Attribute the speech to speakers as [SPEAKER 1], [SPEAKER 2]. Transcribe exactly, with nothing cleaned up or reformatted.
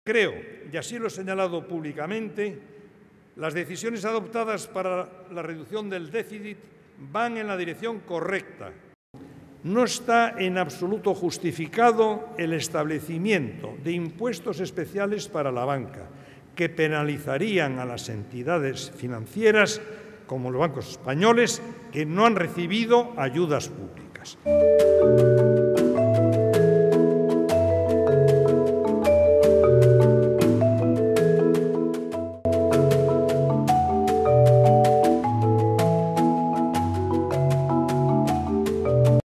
[SPEAKER 1] Creo, y así lo he señalado públicamente, las decisiones adoptadas para la reducción del déficit van en la dirección correcta. No está en absoluto justificado el establecimiento de impuestos especiales para la banca, que penalizarían a las entidades financieras, como los bancos españoles, que no han recibido ayudas públicas.